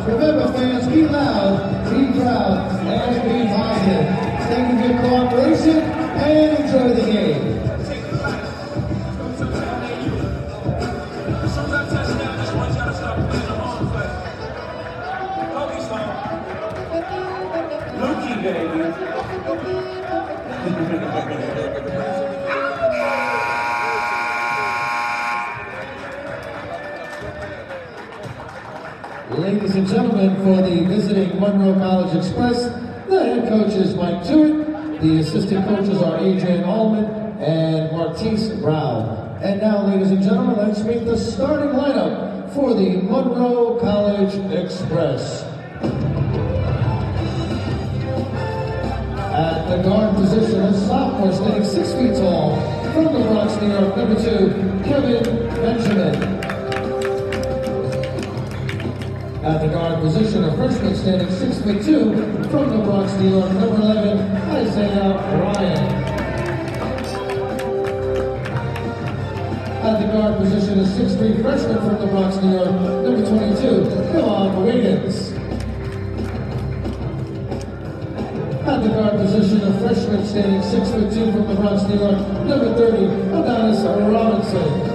Remember, fans, be loud, be proud, and be positive. Thank you for your cooperation and enjoy the game. Lukey, baby. Ladies and gentlemen, for the visiting Monroe College Express, the head coach is Mike Jewett. The assistant coaches are Adrian Allman and Martise Brown. And now, ladies and gentlemen, let's meet the starting lineup for the Monroe College Express. At the guard position, a sophomore standing 6 feet tall from the Bronx, New York, number 2, Kevin Benjamin. At the guard position, a freshman standing 6'2" from the Bronx, New York, number 11, Isiah Ryan. At the guard position, a 6'3" freshman from the Bronx, New York, number 22, Kevon Wiggins. At the guard position, a freshman standing 6'2" from the Bronx, New York, number 30, Adonis Robinson.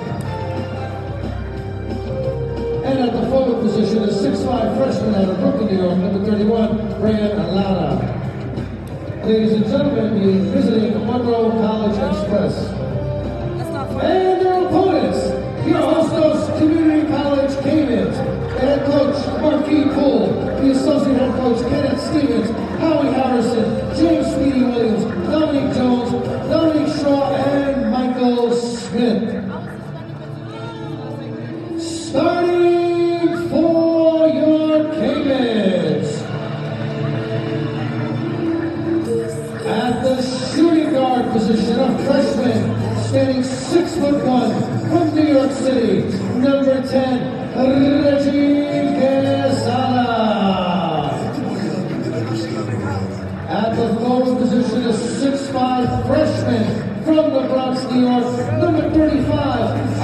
And at the forward position, a 6'5" freshman out of Brooklyn, New York, number 31, Brian Alana. Ladies and gentlemen, the visiting Monroe College Express. And their opponents, your Hostos Community College Caimans, head coach Marquis Poole, the associate head coach Kenneth Stevens, Howie Harrison, James Speedy Williams, Dominique Jones, Dominique Shaw, and Michael Smith. Starting for your Caimans. At the shooting guard position, a freshman standing 6'1" from New York City, number 10, Reggie Quesada. At the forward position, a 6'5" freshman from the Bronx, New York, number 35,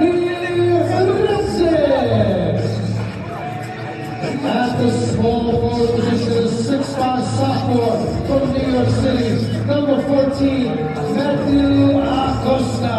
at the small forward position, a 6'5" sophomore from New York City, number 14, Matthew Acosta.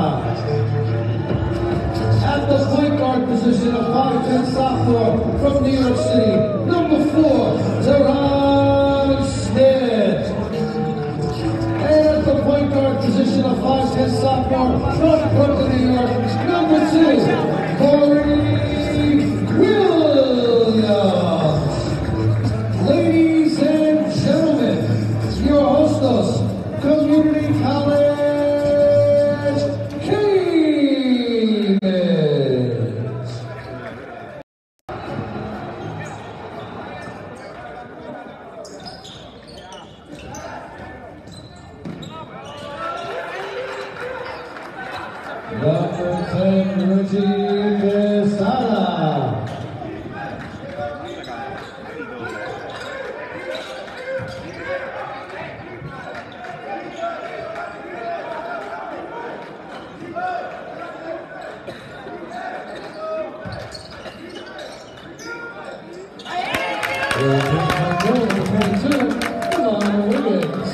At the point guard position, a 5'10" sophomore from New York City, number 4, Teron Smith. And at the point guard position, a 5'10" sophomore from Brooklyn, New York, number 2, Corey Williams. Ladies and gentlemen, your Hostos Community College Caimans. Number 10, Reggie Quesada. Kevon Wiggins.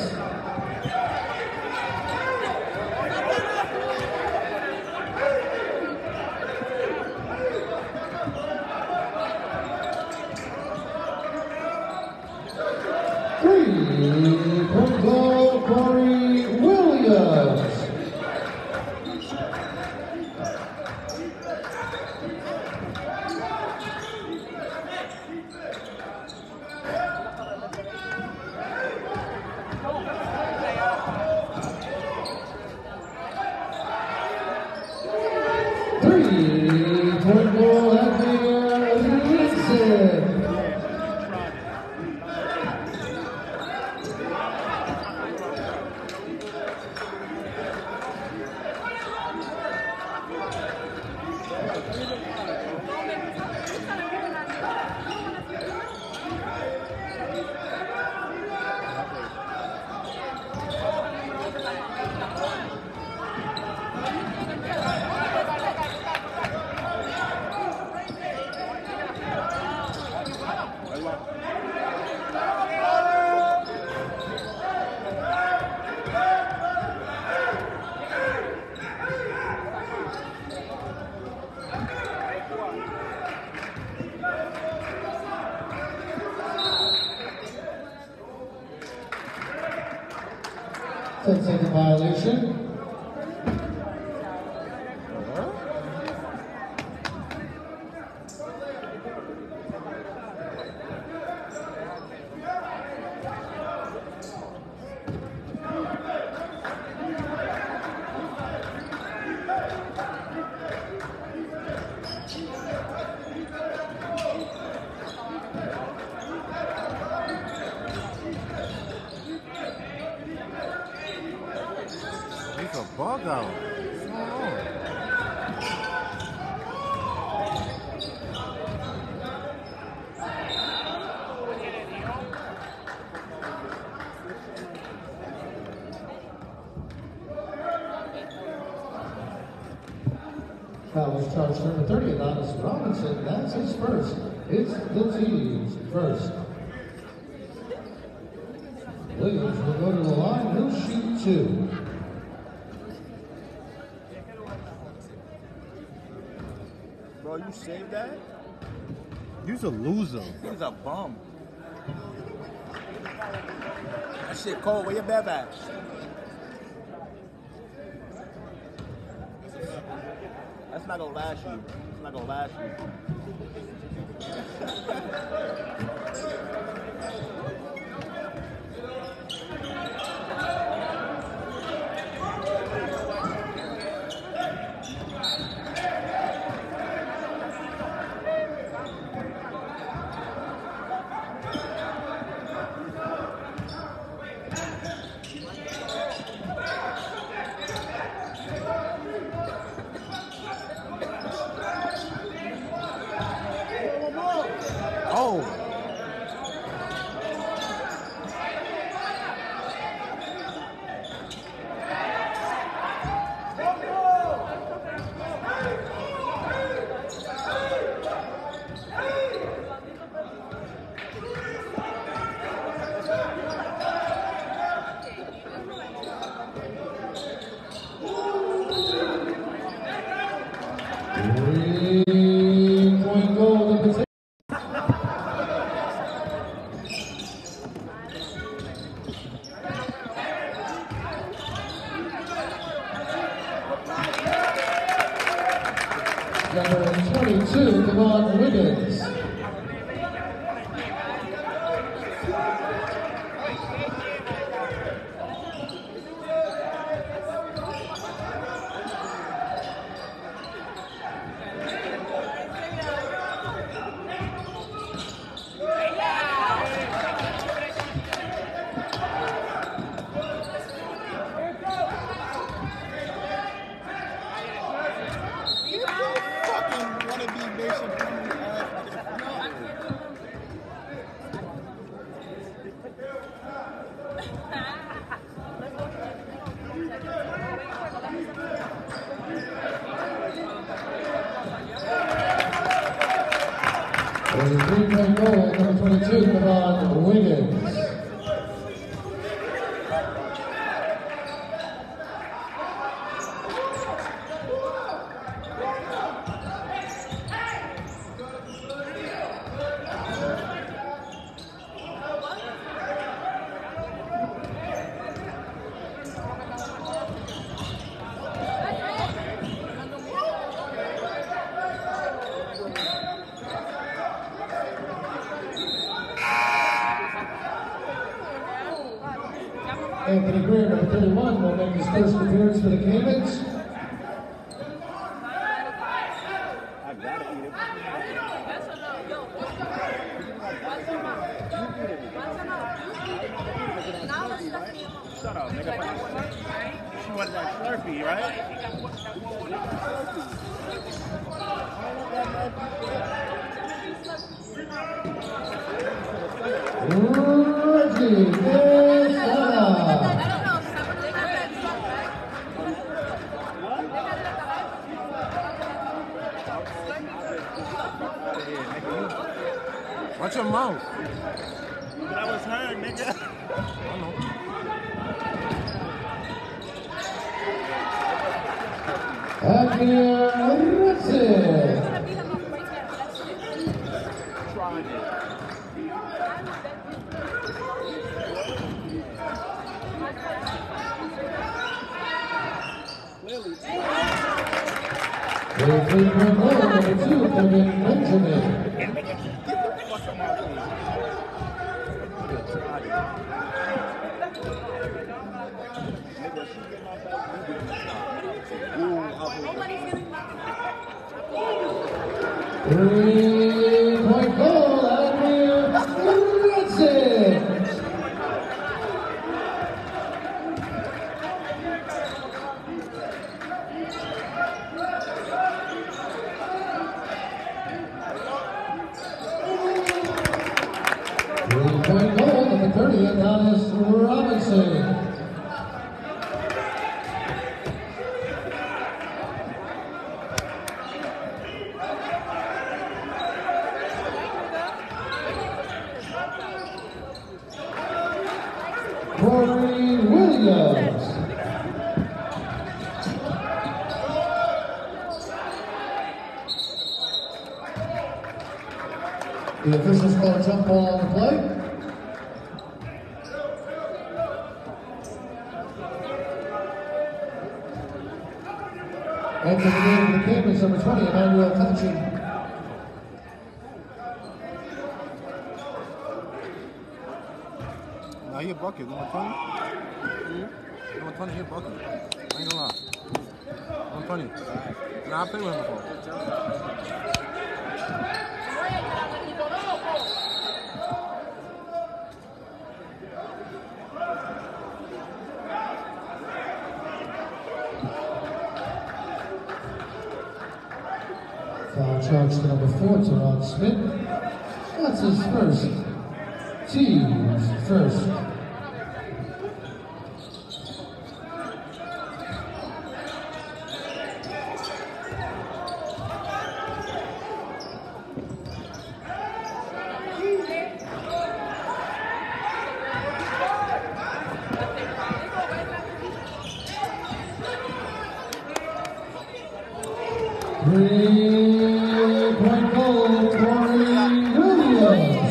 Three-point goal, Corey Williams. Three-point goal, Isiah Ryan. 10-second violation. Bug out. What's going on? Foul is charged number 30, Adonis Robinson. That's his first. It's the team's first. Williams will go to the line. He'll shoot 2. Bro, you saved that? You's a loser. He's a bum. That shit cold. Where your beb at? That's not gonna last you. It's not gonna last you. Number 22, Kevon Wiggins. There's a 3-point goal, number 22, Kevon Wiggins. Anthony Greer, number 31, will make his first appearance for the Caimans. I gotta eat it. Shut up, nigga. She wanted that Slurpee, right? Reggie, Watch your mouth. That was her, nigga. I know. Tried it. 3-point goal, number 2, Kevin Benjamin. Three-point goal, Isiah Ryan. 3-point goal, number 30, Adonis Robinson. Williams. The officials call a jump ball on the play. And for the game of the Caimans, number 20, Monroe College. Now he a bucket. Number 20? Number 20, he a bucket. I ain't gonna lie. Number 20. Nah, I played with him before. Foul charge to number 4, Teron Smith. That's his first. Team's first. Three-point goal, Williams.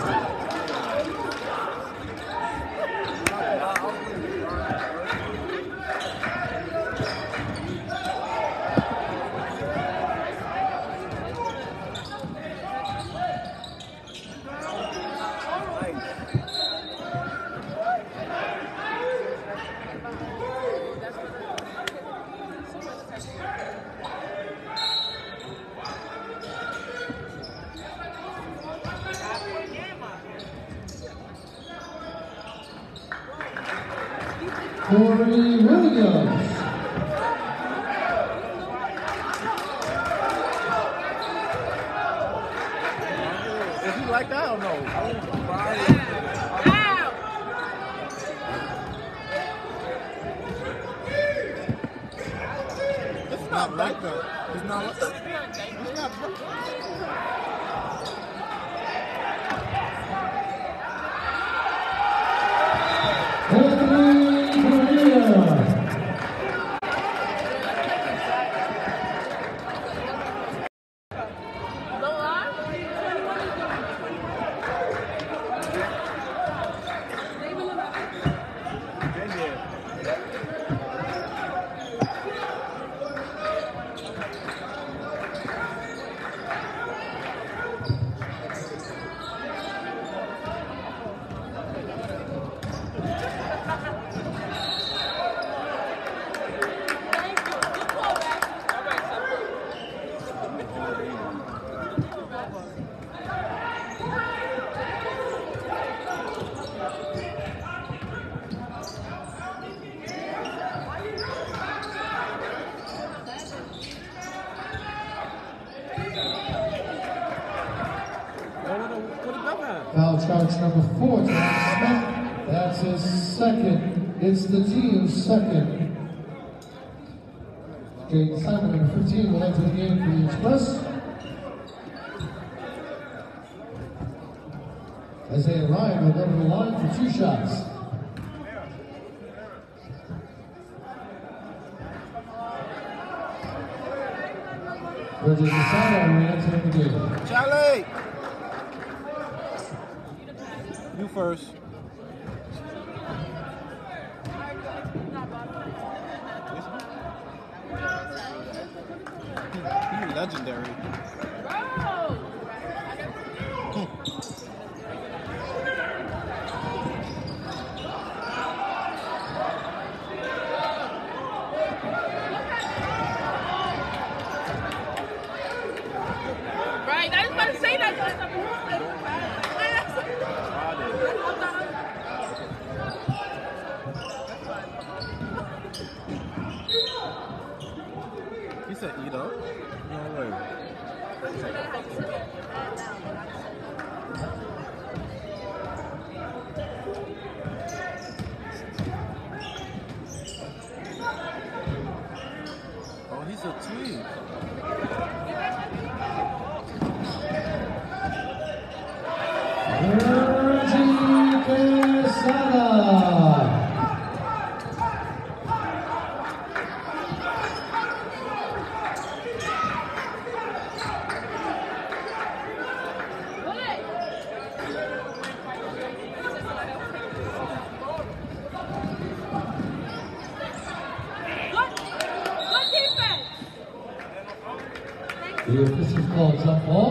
Williams. Is he like that or no? It's not like that. It's not like that. It's not. Foul charge number 4, Jaiden Simon. That's his second. It's the team's second. Jaiden Simon, number 15, will enter the game for the Express. Isiah Ryan will go to the line for 2 shots. Bridges Isiah re-entering the game. Charlie! You first. legendary. Right, I was about to say that. He said eat up? No way. Oh, he's a tweet. The officials call jump ball.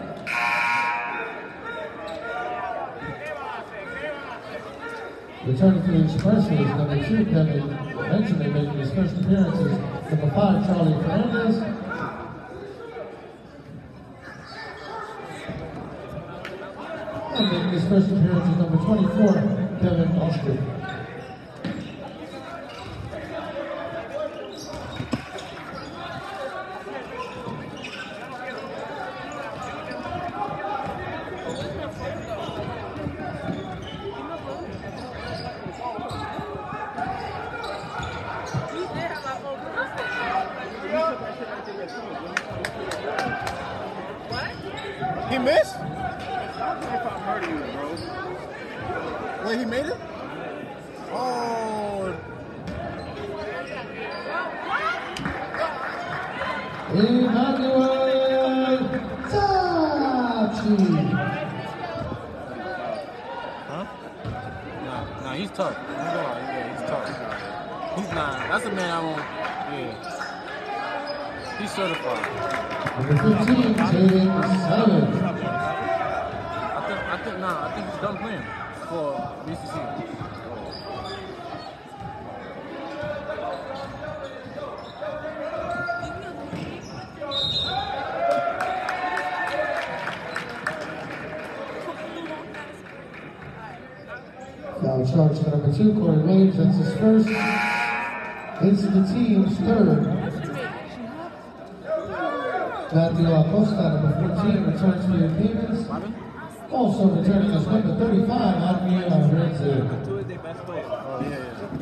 Returning to the Express is number 2, Kevin Benjamin, making his first appearances. Number 5, Charlie Fernandez. And making his first appearance is number 24, Kevin Benjamin. He missed? If I murder you, bro. Wait, he made it? Oh. Emmanuel Tachi. Huh? Nah, he's tough. He's tough. He's not. That's a man I won't. Yeah. He's certified. Number 15, Jaiden Simon. I think he's done playing for BCC. Foul charge to number 2, Corey Williams. That's his first. It's the team's third. Matthew Acosta, number 14, returns for your Caimans. Also returning is number 35, Isiah Ryan. Oh, yeah.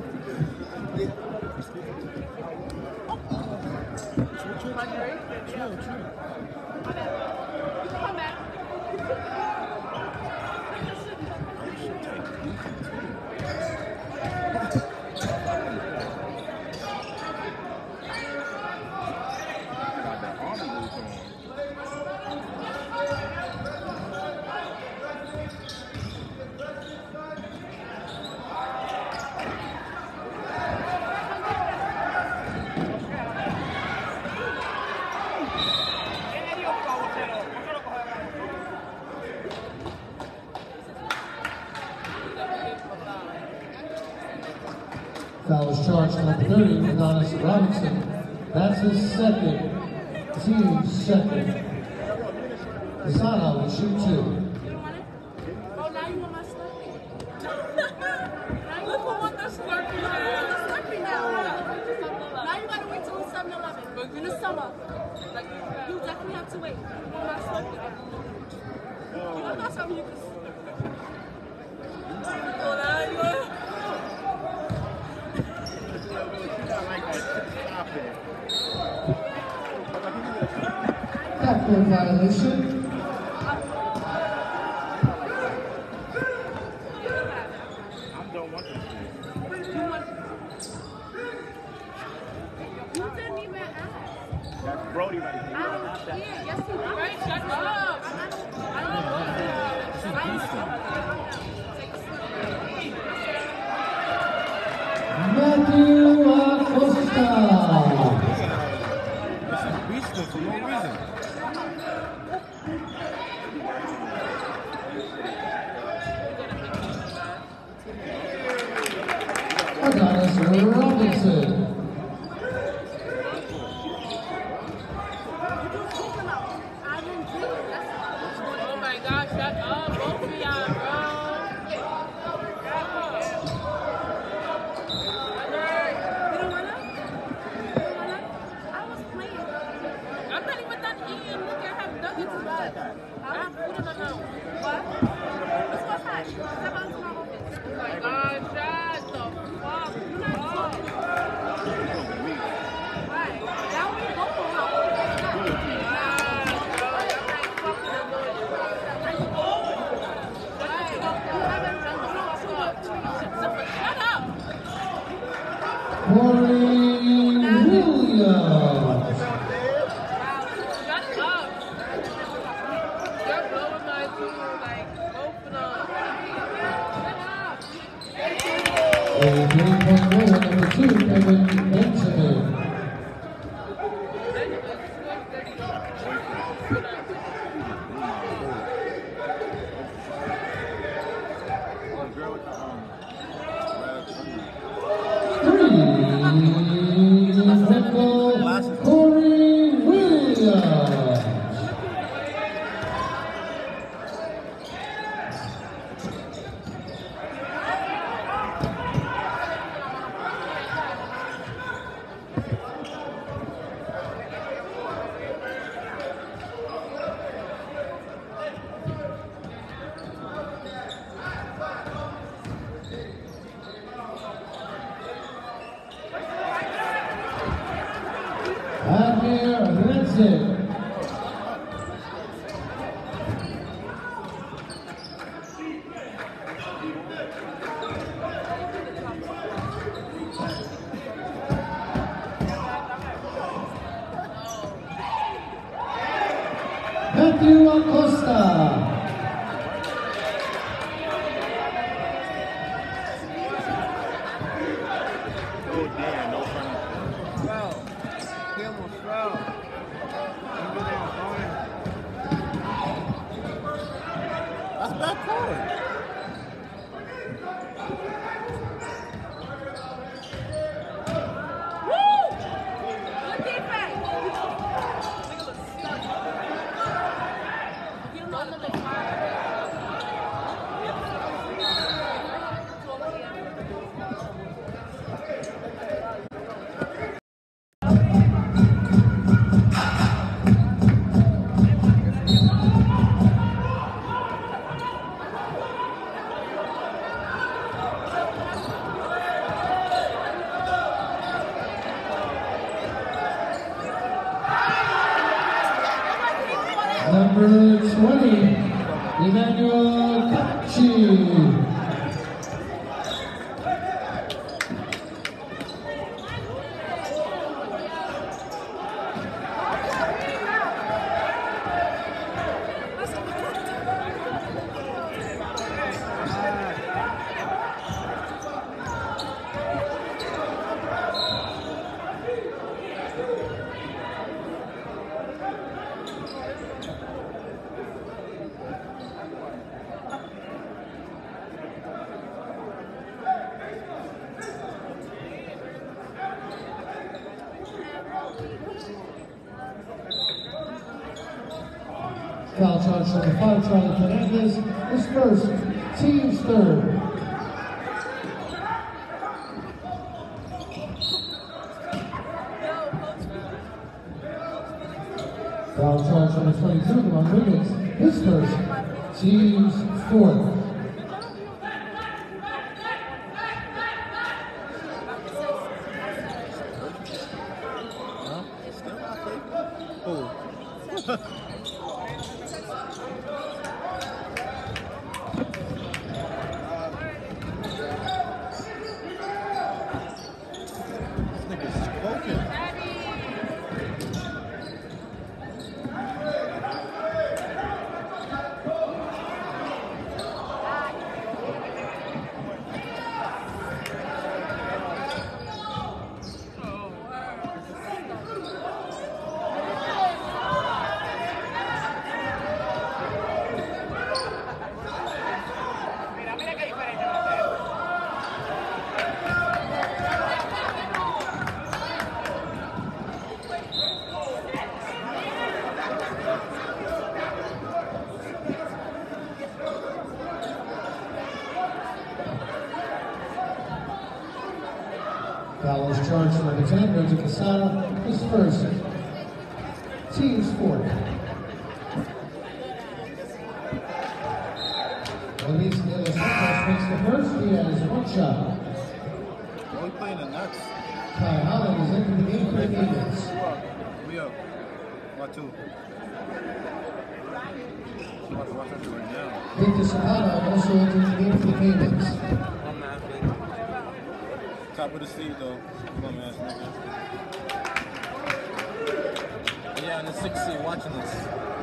Foul is charged to number 30, Adonis Robinson. That's his second, team's second. Isiah will shoot 2. Oh, now you want my Slurpee? Now you want the Slurpee now. Now you gotta wait till it's 7-Eleven. But in the summer, like, you definitely have to wait. You want my Slurpee now. You know that's something you can... Oh, now you want... Backboard violation. I don't want this shit. You didn't even ask. That's Brody right I here. don't care. Yes, you do. Right? Shut up. I don't Matthew Acosta. This is beasting for no reason. Robinson. Oh my gosh, shut up, both of y'all, bro. You don't wanna? I was playing. I'm not even done eating. Look, I have nuggets in bed. I have food in the nose. What? This was hot. Step out to my office. Oh my God, shut the fuck up. Why? Now we go for how? Shut up. Corey Williams. Shut up. You're blowing my food, like, open up. And 3-point winner, number 2, Kevin Benjamin. Corey Williams. Matthew Acosta. That's bad card. Number 20, Emmanuel Kachi. Foul charge number 5, Charlie Fernandez, is first, team's third. Foul charge number 22, Kevon Wiggins, his first, team's fourth. Foul is charged to number 10, Reggie Casada, his first. Team's fourth. Luis De Los Santos makes the first. He has one shot. We playing the Nuts. Kai Holland is into the game for the Caimans. We up. 1-2. Watch that right now. Victor Zapata also into the game for the Caimans. I'm not top of the sleeve though. Come on, ass nigga. Yeah, in the 6th seat watching this.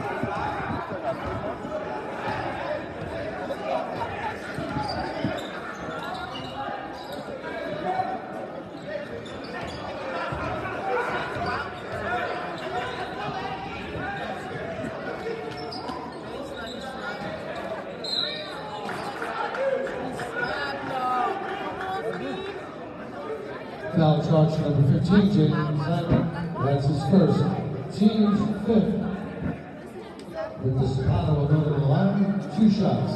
Foul charge number 15, Jaiden Simon. That's his first. Team's fifth. With the Zapata will go to the line. 2 shots.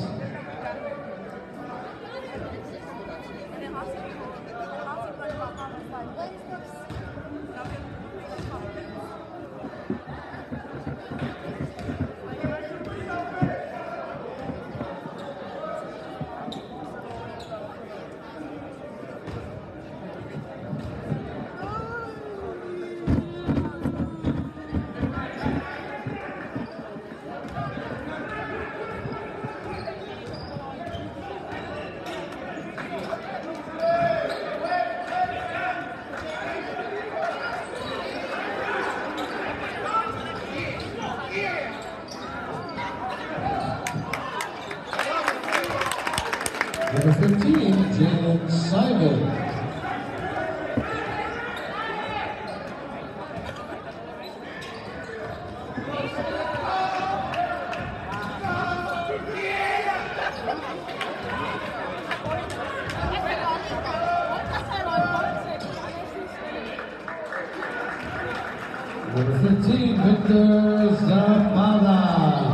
Number 15, Jaiden Simon. Number 15, Victor Zapata.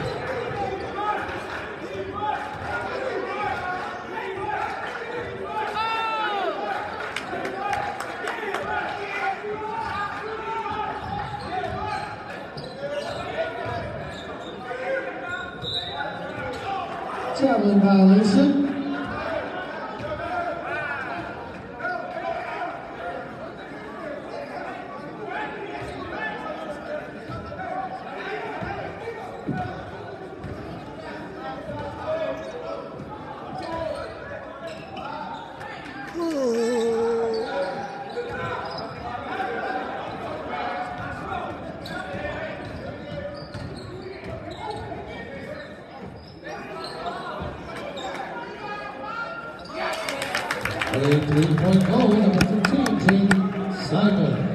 Traveling violation. A 3-point goal, number 15, Jaiden Simon.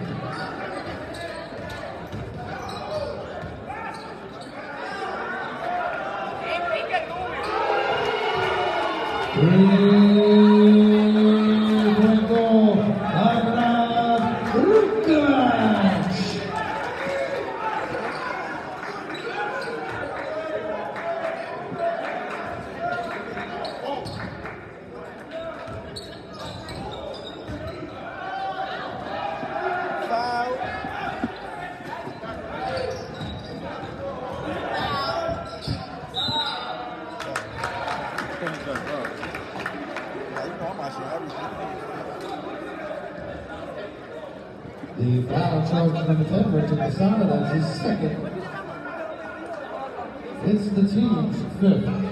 Three-point goal, Adonis Robinson. The foul charge number 10, Richard Casada, that's his second. It's the team's fifth.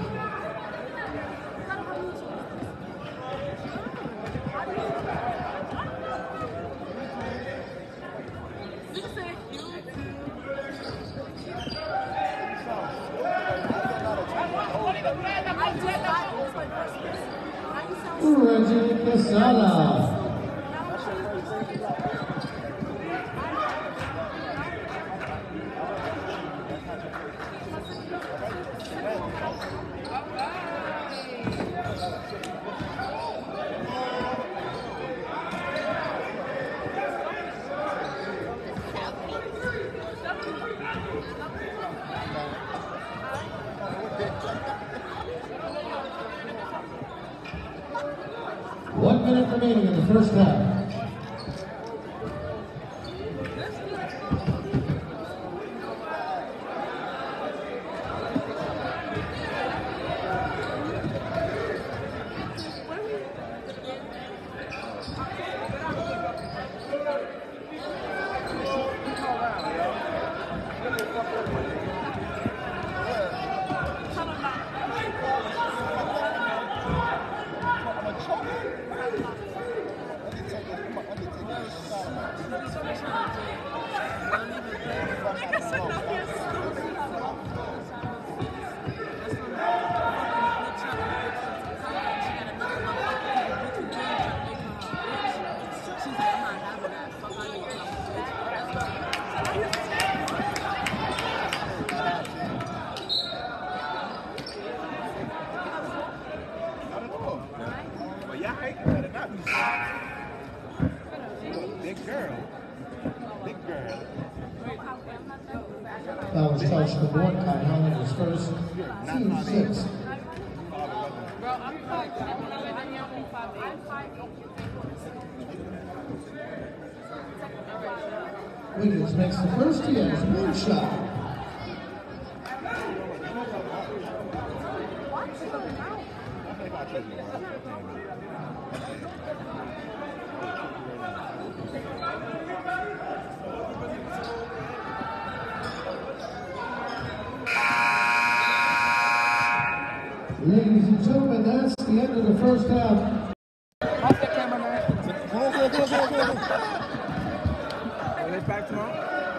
Reggie Casada. One minute remaining in the first half. girl. Big girl. That was touch number 1, Caimans was first, team 6. Bro, I'm 5'7". I'm 5'8". Wiggins makes the first, he has one shot. Ladies and gentlemen, that's the end of the first half. Off that camera, man. Go. Let's back tomorrow.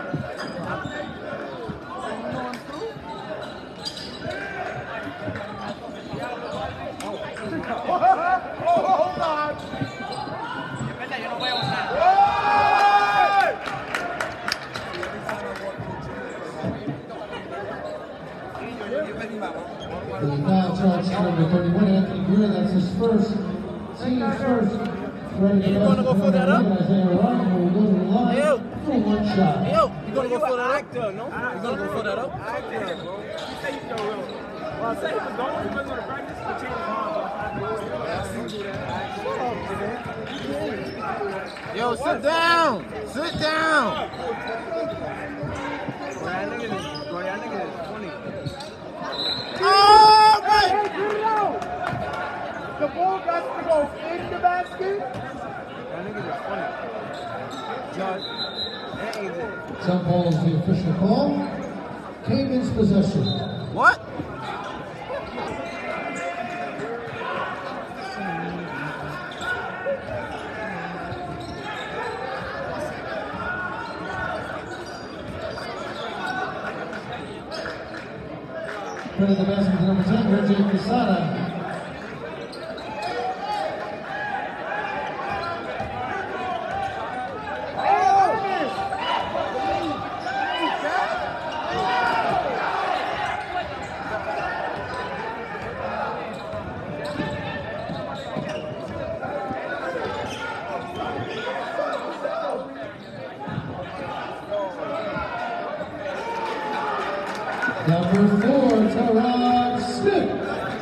Hold on. The foul charge number 31, Anthony Greer, that's his first, team's first. You gonna go fill that up? Isiah Ryan will go to the line for one shot. Hey, yo, you gonna go fill that up? You gonna go fill that up? Actor, bro. You say you still real. Well, I said he was going to the practice to change his mind, but Yo, sit down! Sit down! That nigga is 20. Oh, man! The ball got to go in the basket. That nigga is 20. Judge. That ain't it. Jump ball is the official call. Caimans possession. What? Putting the basket to number 10, Isiah. Number 4, Teron Smith.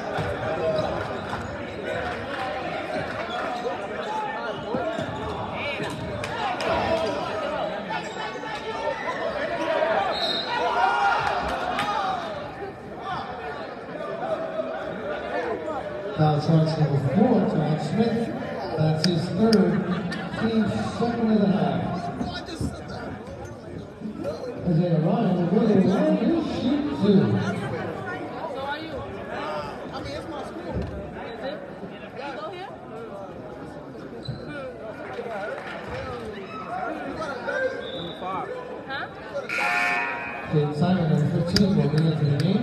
Foul charge number 4, Teron Smith. That's his third, team's second of the half. Isiah Ryan will go to the line and shoot 2. So are you? I mean, it's my school. Is it? You go here? Huh? Jaiden Simon, number 15, will be into the game.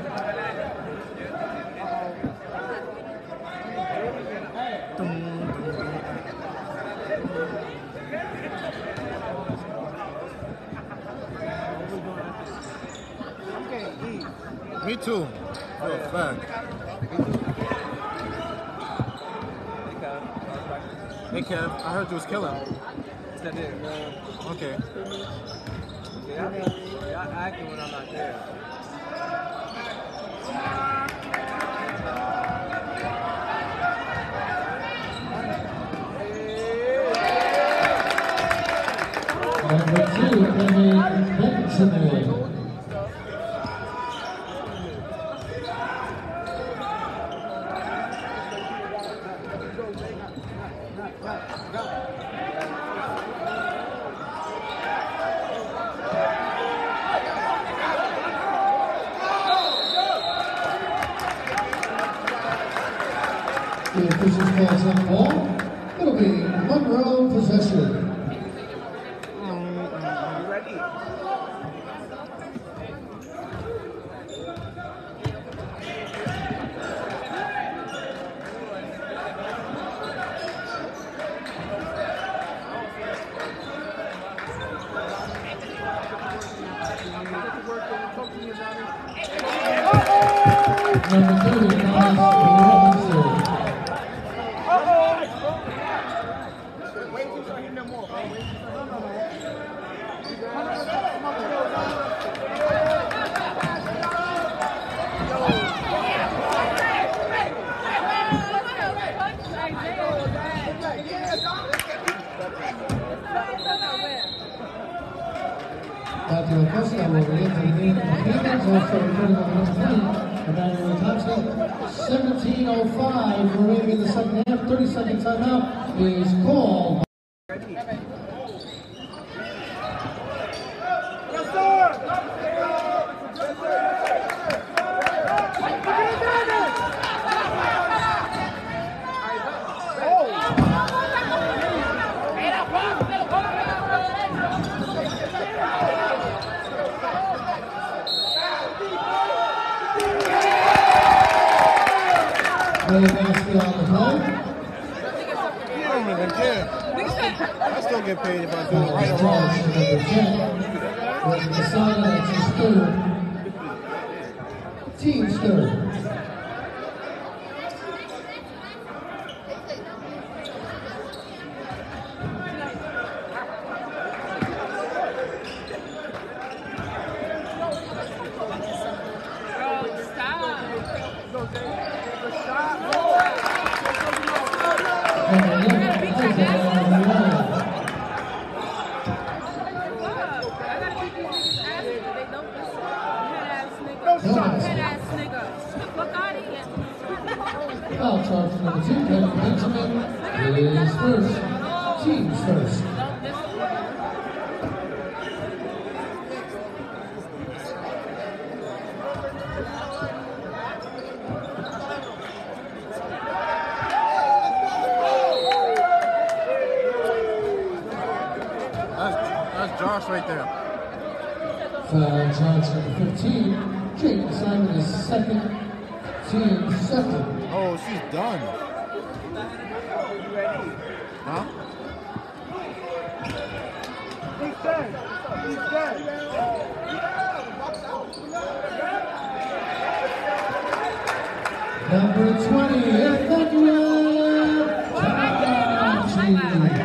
Me too. For a fact. Hey Kev, I heard you was killing. Okay. Yeah, I acting when I'm not there. Number 2, Kevin Benjamin. The officials call jump ball. It'll be Monroe possession. Number 30, Adonis Robinson. Wait till you start hitting them more, bro. will re-enter the game for Caimans, also returning on number 20, Emmanuel Thompson. 17:05 remaining in the second half. 30-second timeout is called. I don't even care. I still get paid if I do it right or wrong. Isiah, that's his third. Team's third. Foul charge number 2, Kevin Benjamin is first. Team's first. That's Josh right there. Foul charge number 15, Jaiden Simon is second. Team second. Oh, she's done. Huh? He's dead. He's dead. Number 20, Emmanuel Thompson.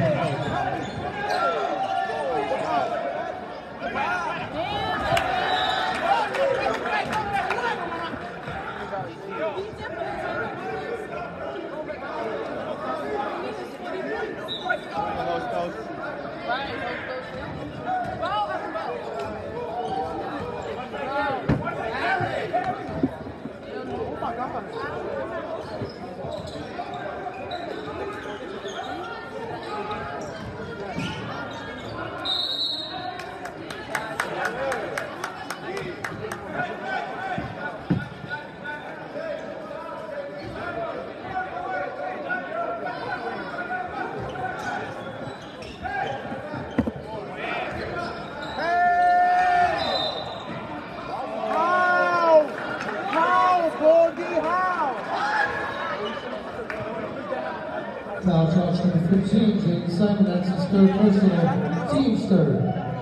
Foul charge number 15, Jaiden Simon, that's his third personal. Team's third.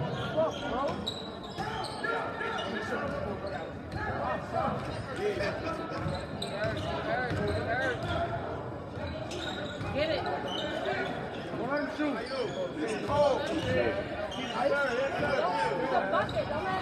Get it. 1, 2. It's cold. It's a bucket.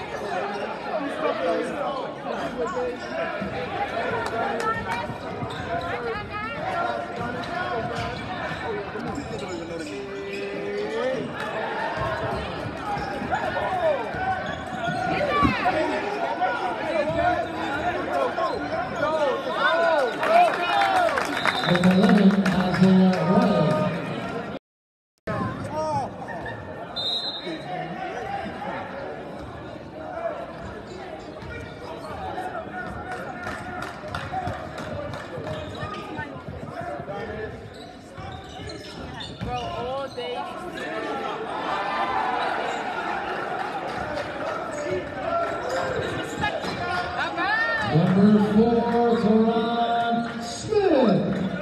Number 11, Isiah Ryan. Bro, all day. Number 4, Teron Smith.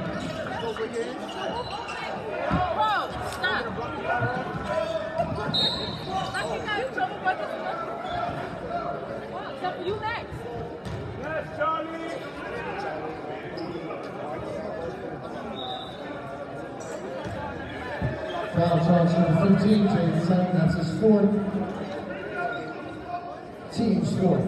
Bro, stop. Except for you next. Yes, Charlie. Foul charge number 15, Jaiden Simon, that's his fourth. Team's fourth.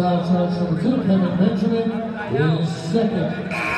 Foul charge number 2, Kevin Benjamin, is second.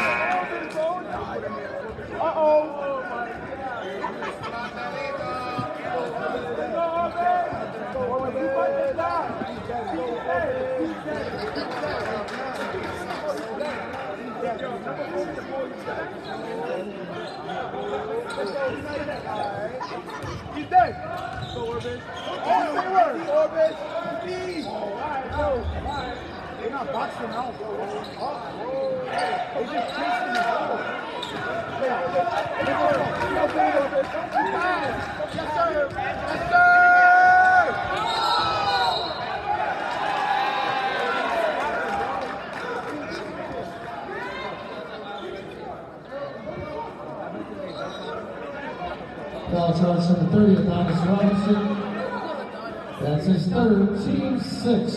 He's dead. So Orbis. Oh, say word. Orbis. Please. Alright, go. Alright. They're not boxing out, bro. They're just chasing the ball. Yes, sir. Yes, sir. Foul charge number 30, Adonis Robinson. That's his third, team 6.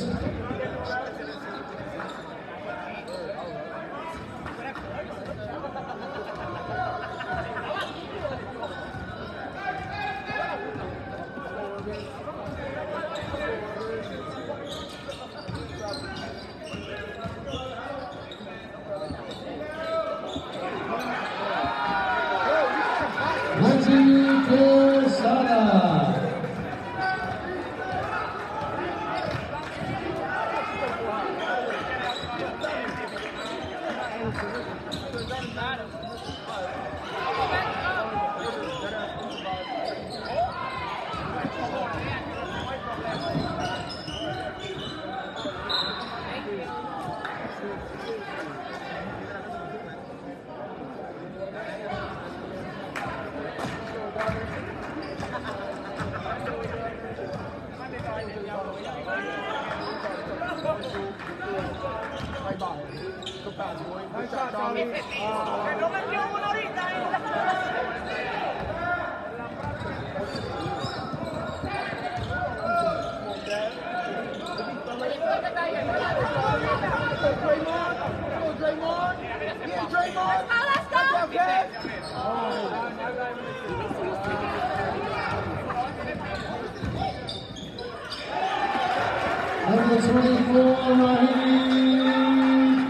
Number 24, Raheem.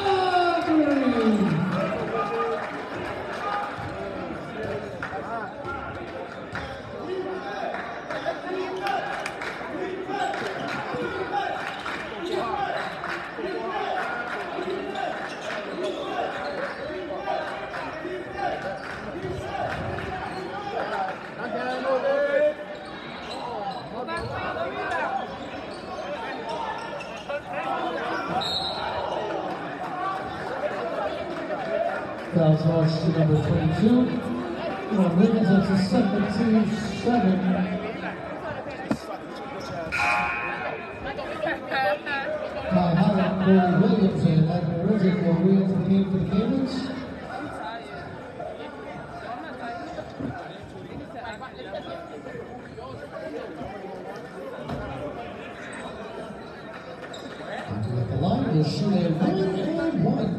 Foul charge to number 22. Kevon Wiggins, that's his second, team 7. Kyle Howard, Corey Williams, and Edmund Rizzi for Williams for the game for the Caimans. At the line, will shoot a 1-and-1.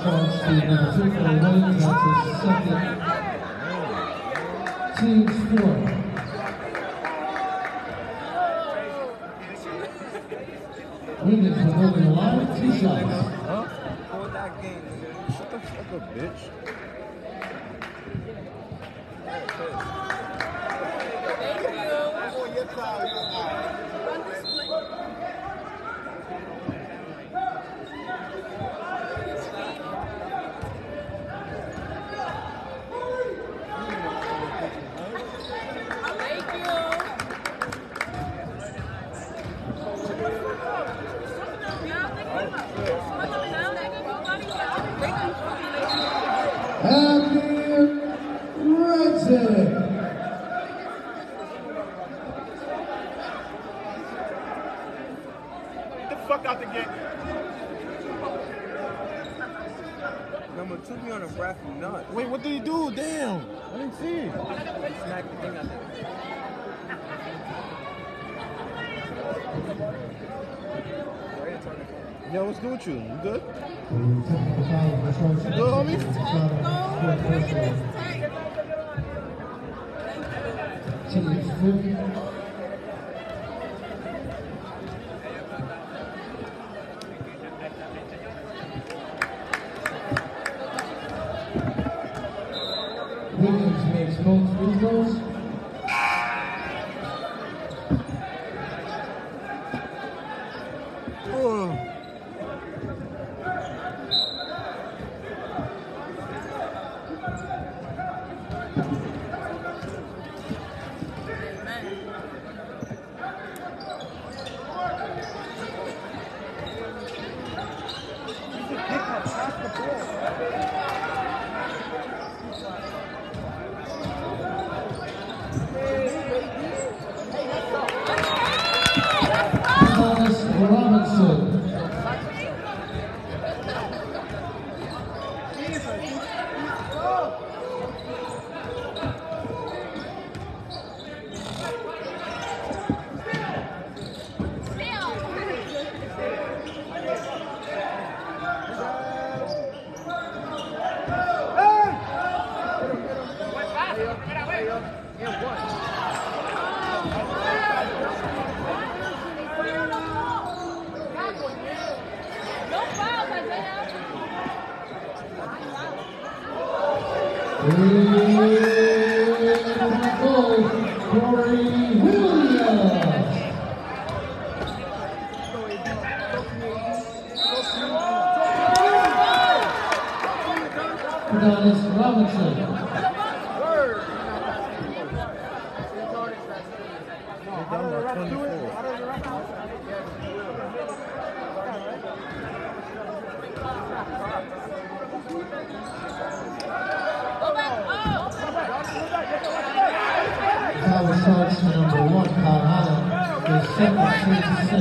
charge to number 2 for Wiggins. That's his second team score. Wiggins will go to the line, 2 shots. Huh? Hold that game, nigga. Shut the fuck up, bitch. Number 2 be on the ref nut. Wait, what did he do? Damn. I didn't see it. He smacked the thing out there. Yo, what's good with you? You good? You good, homie? Wiggins makes both free throws. Adonis Robinson. Adonis Robinson. Foul charge to number 1, Kyle Allen, his second team 6.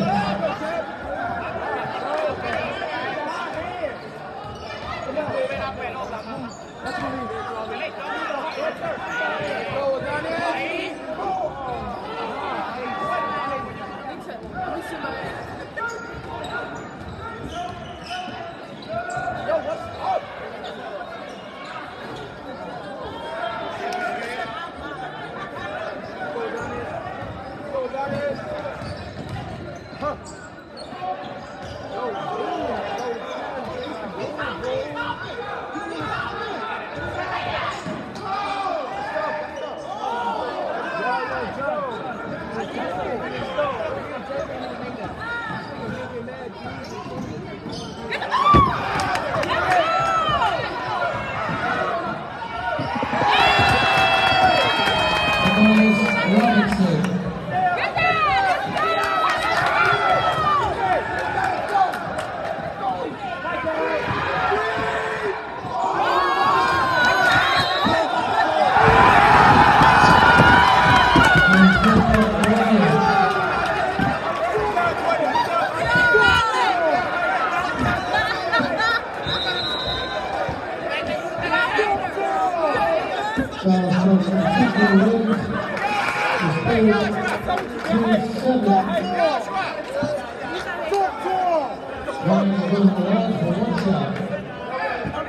Ryan will go to the line for 1 shot.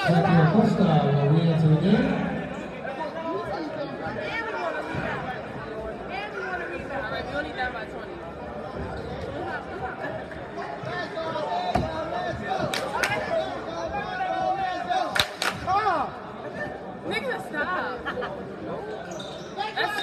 Sophomore Costa will re-enter the game. Nigga, stop. That's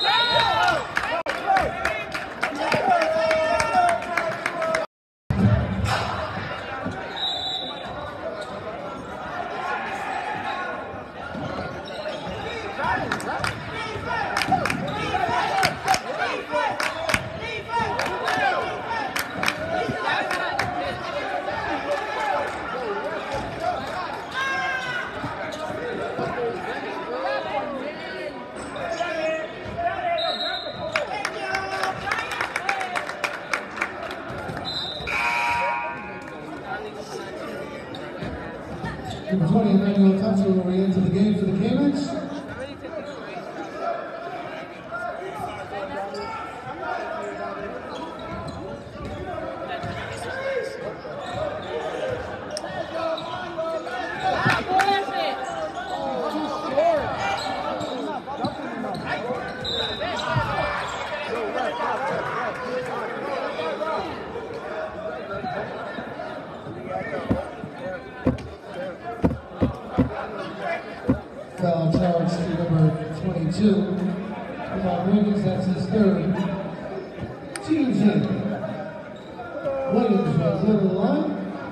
Number 20, Emmanuel Thompson will re-enter the game for the Caimans. Foul charge to number 22. Kevon Wiggins, that's his third. Team's in. Wiggins runs over the line.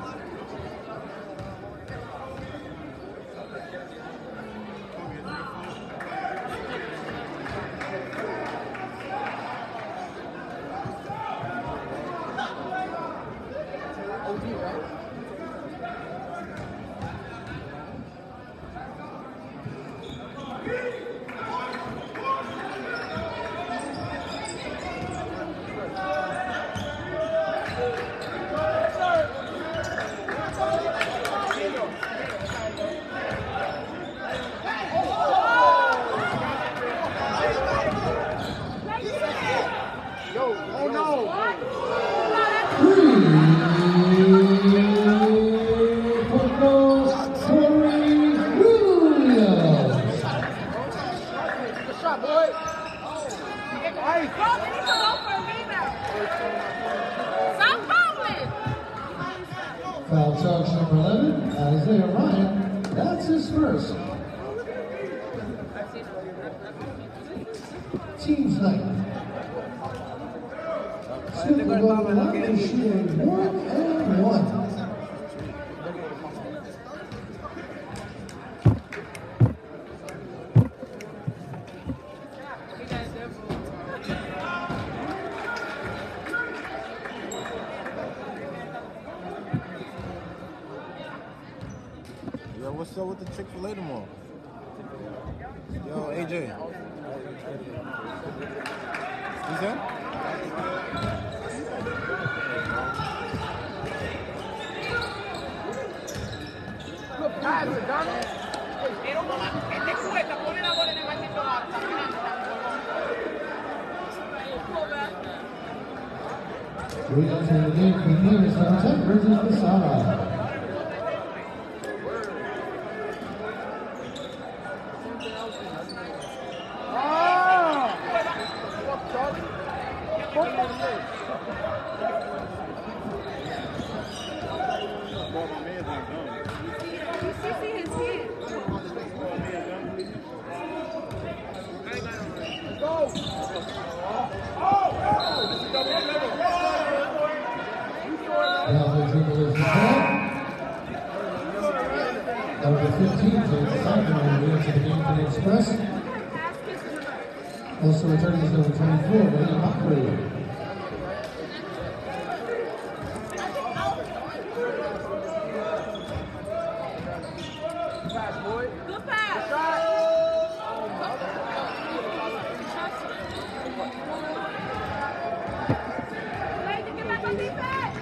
Foul charge number 11, Isiah Ryan. That's his first. Team's night. Smith will go to the line and shoot a 1-and-1. Yo, what's up with the Chick-fil-A tomorrow? Yo, AJ. Who's that? Good pass, Adonis. Este cuesta, pone la bola en el maldito lado. Re-entering the game for the Caimans, number 10 versus Isiah. Number 15, Jaiden Simon will re-enter the game for the Express. Also returning is number 24, Monroe. Good pass. Get back on defense.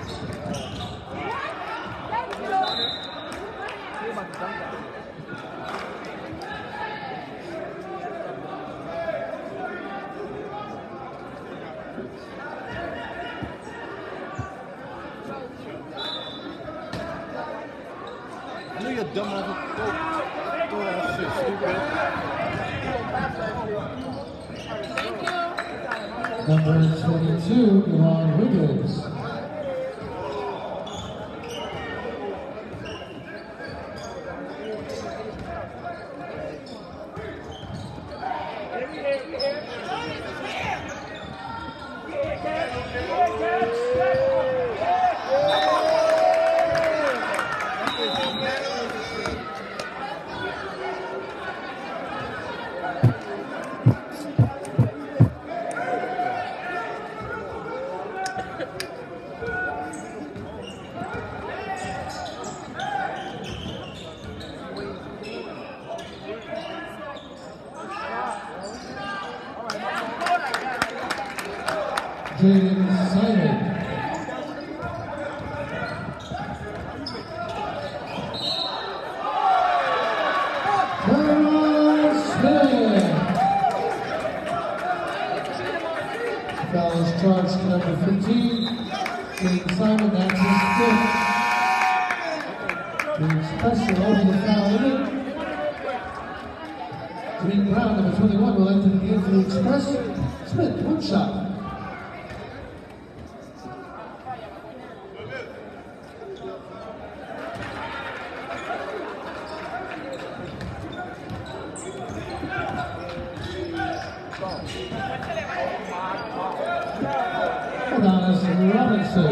I know you're dumb. that shit, stupid. Thank you. Number 22, Kevon Wiggins. Jaiden Simon. Foul is charged to number 15. Jaiden Simon, that's his fifth. The Express are over the foul limit. Green Brown, number 21, will enter the game for the Express. Smith, one shot. Adonis Robinson.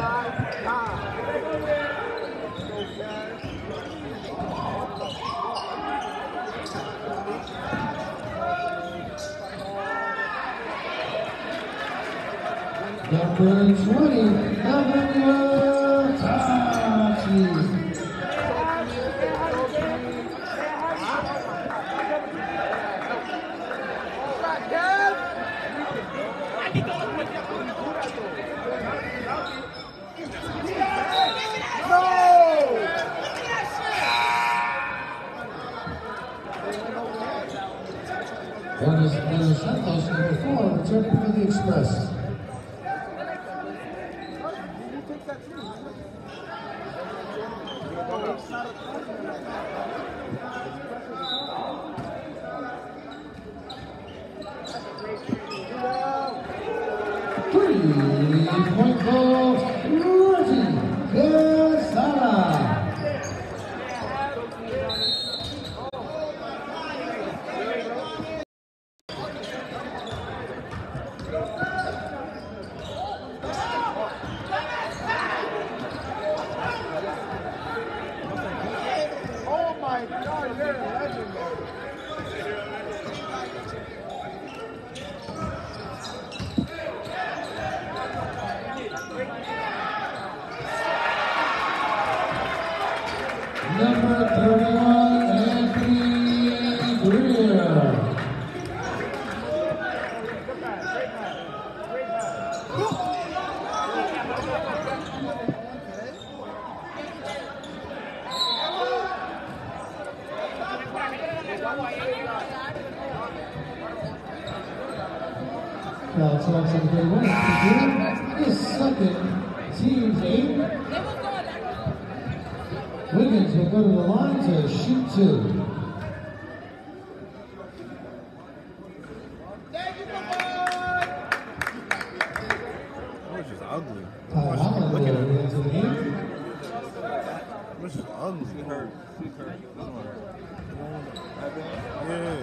Number 20, Emmanuel Tachi. One is Santos, number 4, returning for the Express. Three-point goal, Reggie Quesada. Oh my God, you're a legend, man. Number 31, Anthony Greer. Foul charge on the 31. His second, team's 8. Wiggins will go to the line to shoot 2. Which is ugly. Look at him. Into the game. Which is ugly. She hurt. Yeah.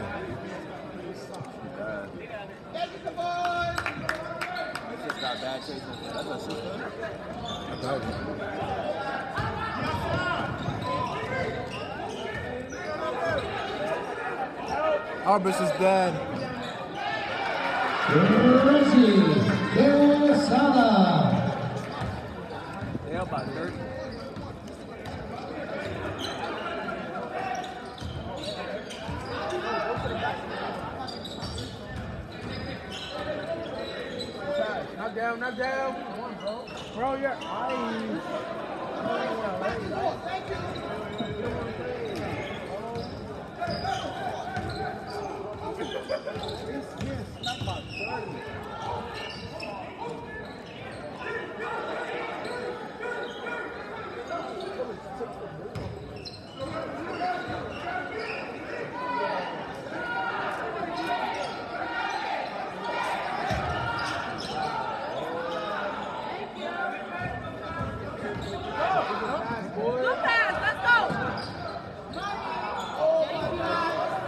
Just got bad taste. That's a sister. I thought our bitch is dead. Reggie Quesada. They're about 30. Knock down, knock down. Come on, bro. Bro, you're eyes.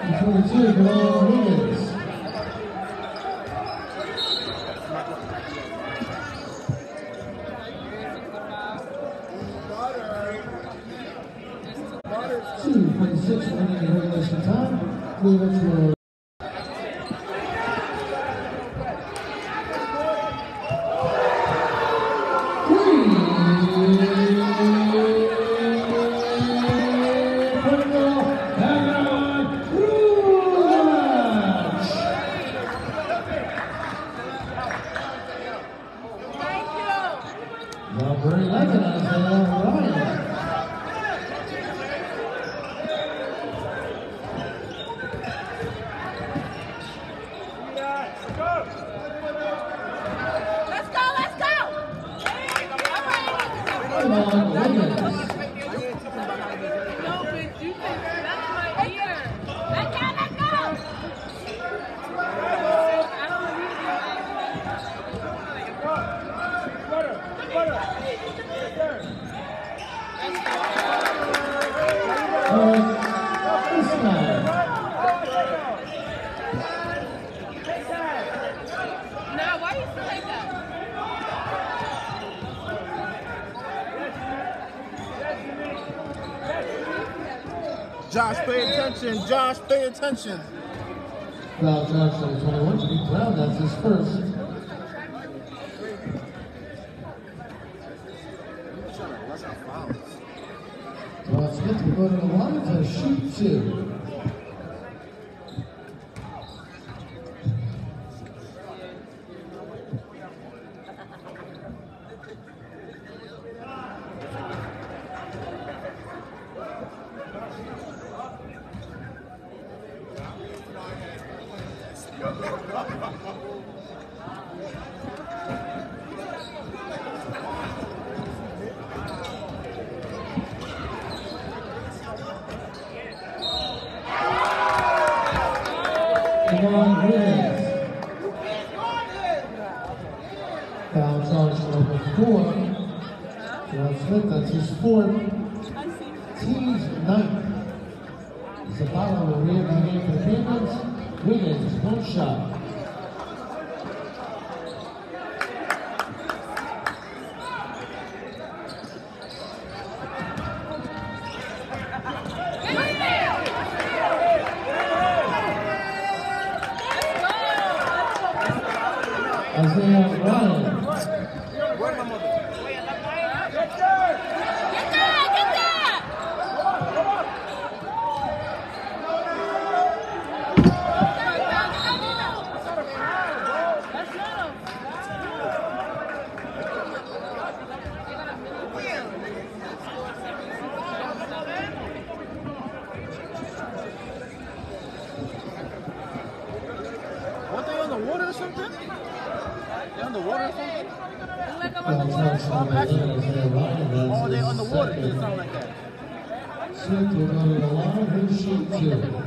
22, Kevon Wiggins. .246 remaining in regulation time. Cleveland will. Josh, pay attention. Josh, pay attention. Foul charge number 21 to be Brown. That's his first. Well, Smith will go to the line to shoot two. Kevon Wiggins. Foul charge number 4. John Smith, that's his fourth. Team's ninth. Zapata will rear the game for the Caimans. Wiggins, one shot. Isiah Ryan. Where's my mother? What, they on the water or something? They on the water or something? Oh, they on the water. It sound like that. Smith will go to the line. He'll shoot two.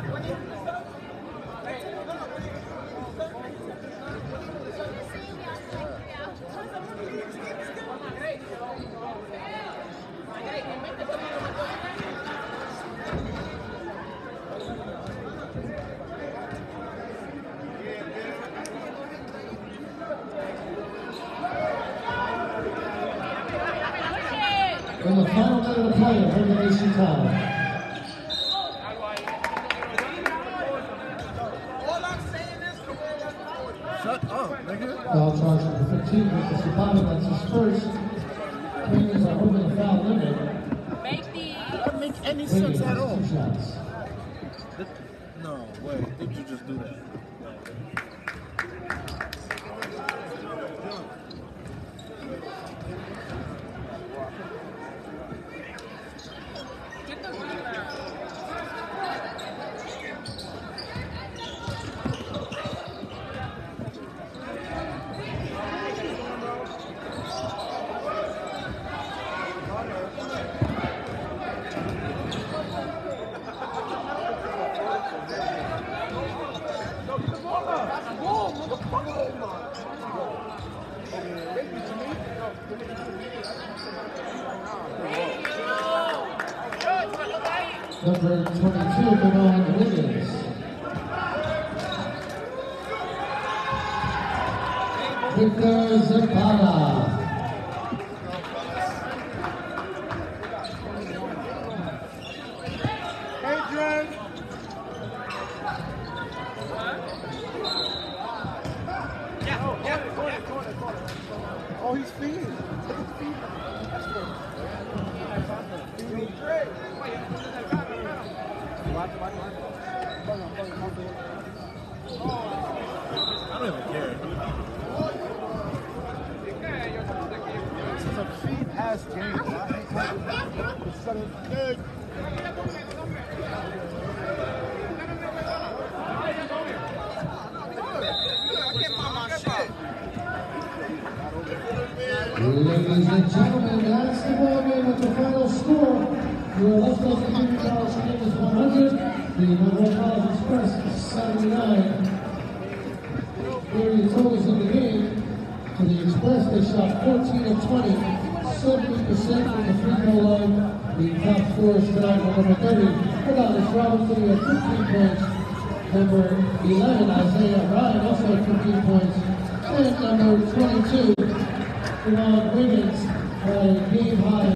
In the final minute of play of regulation time. Shut up, nigga. Foul charge number 15 with the Zapata, that's his first. Caimans are over the foul limit. That doesn't make any sense at all. 2 shots. No, wait, did you just do that? Number 22, Kevon Wiggins. Victor Zapata. Adrian. Oh, he's feeding. That's good. I don't even care. Since a feed has games, I hate how it's sort of good. Ladies and gentlemen, that's the ball game with the final score. Your Hostos Community College Caimans 100, the Monroe College Express 79. Here are the totals in the game. For the Express, they shot 14 of 20, 70% from the free throw line. The top scorers tonight were number 30, Adonis Robinson, who had 15 points. Number 11, Isiah Ryan, also had 15 points. And number 22, Kevon Wiggins, had a game high.